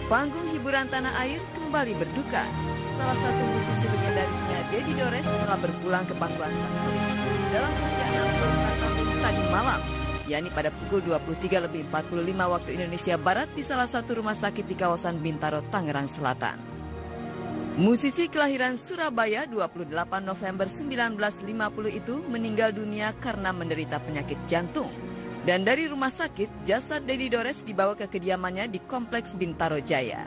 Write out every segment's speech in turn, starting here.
panggung hiburan tanah air kembali berduka. Salah satu musisi legendarisnya, Dedi Dores, telah berpulang ke pangkuan sang dalam usia 64 tahun tadi malam, yakni pada pukul 23.45 waktu Indonesia Barat di salah satu rumah sakit di kawasan Bintaro, Tangerang Selatan. Musisi kelahiran Surabaya 28 November 1950 itu meninggal dunia karena menderita penyakit jantung. Dan dari rumah sakit, jasad Dedi Dores dibawa ke kediamannya di Kompleks Bintaro Jaya.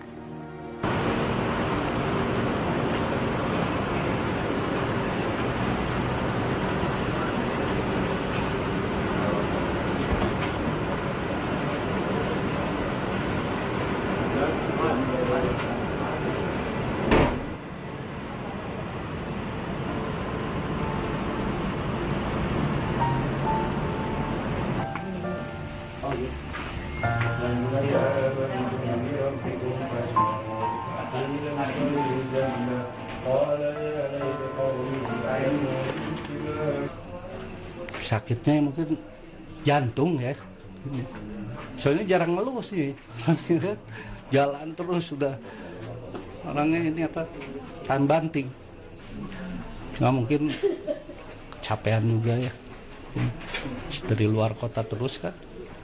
Sakitnya mungkin jantung ya, soalnya jarang ngeluh sih, jalan terus sudah orangnya ini apa tahan banting, cuma mungkin kecapean juga ya, dari luar kota terus kan.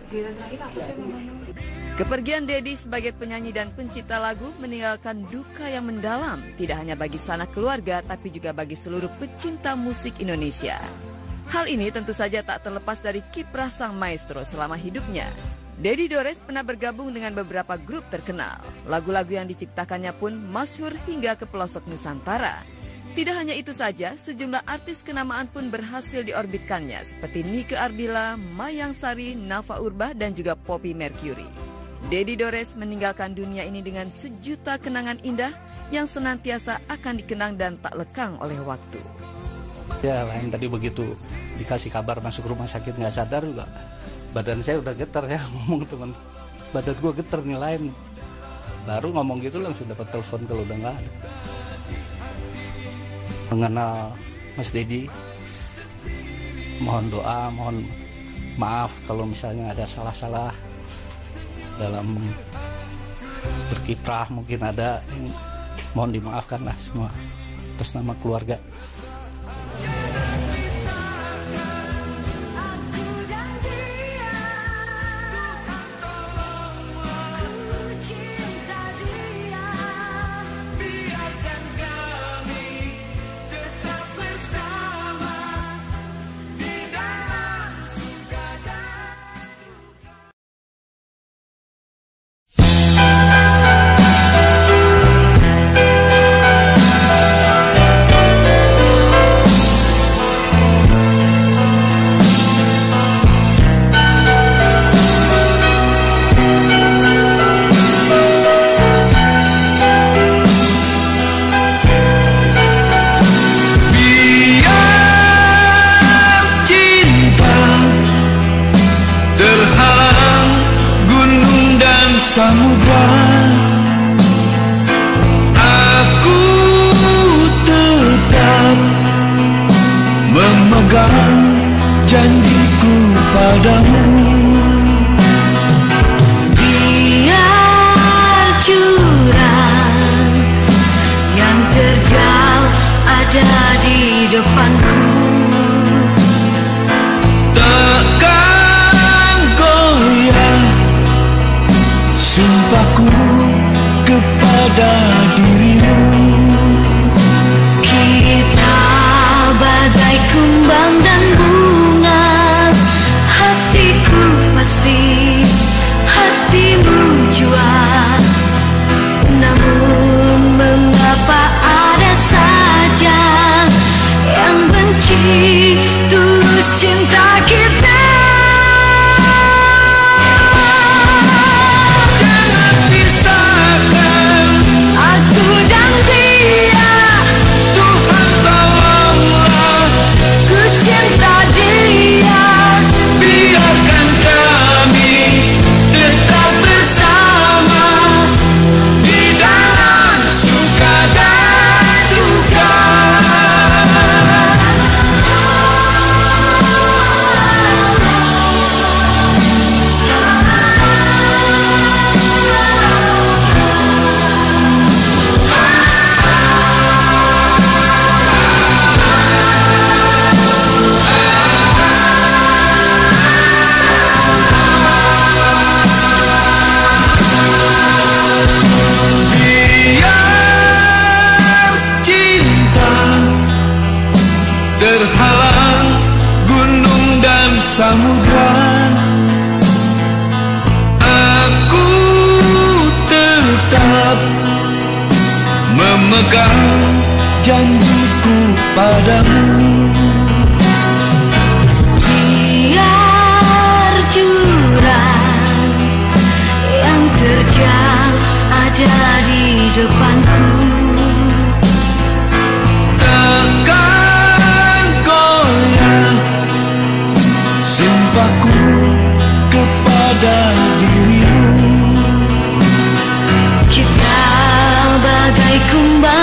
Kepergian Dedi sebagai penyanyi dan pencipta lagu meninggalkan duka yang mendalam, tidak hanya bagi sanak keluarga tapi juga bagi seluruh pecinta musik Indonesia. Hal ini tentu saja tak terlepas dari kiprah sang maestro selama hidupnya. Dedi Dores pernah bergabung dengan beberapa grup terkenal. Lagu-lagu yang diciptakannya pun masyhur hingga ke pelosok Nusantara. Tidak hanya itu saja, sejumlah artis kenamaan pun berhasil diorbitkannya seperti Nike Ardila, Mayang Sari, Nafa Urbah, dan juga Poppy Mercury. Dedi Dores meninggalkan dunia ini dengan sejuta kenangan indah yang senantiasa akan dikenang dan tak lekang oleh waktu. Ya lain tadi begitu dikasih kabar masuk rumah sakit nggak sadar juga, badan saya udah getar ya, ngomong teman, badan gua getar nih lain. Baru ngomong gitu langsung dapat telepon kalau udah nggak ada. Mengenal Mas Dedi, mohon doa, mohon maaf kalau misalnya ada salah-salah dalam berkiprah, mungkin ada, mohon dimaafkan lah semua atas nama keluarga. Samudra, aku tetap memegang janjiku padamu. Biar jurang yang terjal ada di depanku, takkan goyah sumpahku kepada dirimu. kita bagai kumbang dan bunga, hatiku pasti, hatimu jua. Namun mengapa ada saja yang benci tulus cinta kita? Jangan pisahkan Aku samudra. Aku tetap memegang janjiku padamu. Biar jurang yang terjal ada di depanku, takkan goyah sumpahku kepada dirimu. kita bagai kumbang